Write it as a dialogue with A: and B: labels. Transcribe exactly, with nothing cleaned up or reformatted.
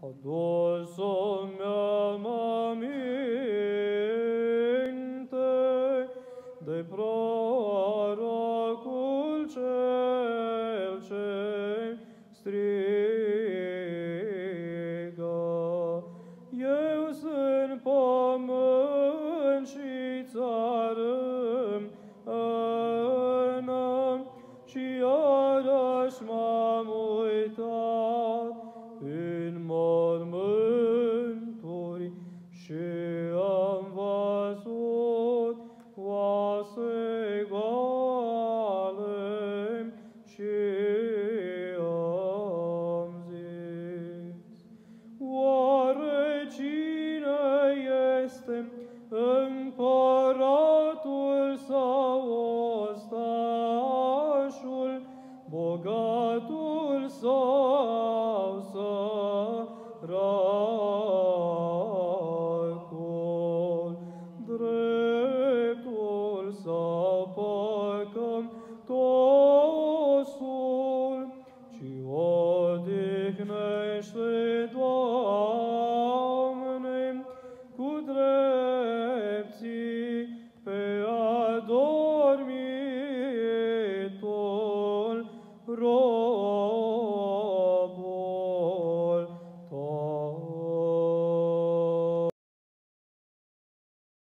A: adus-o mi-am aminte de prorocul cel ce strigă. Eu sunt pământ și țărână, și iarăși m-am uitat în mormânturi și am văzut oase goale și am zis: oare cine este împăratul sau ostașul, bogatul sau săracul, dreptul sau păcătosul, ci odihnește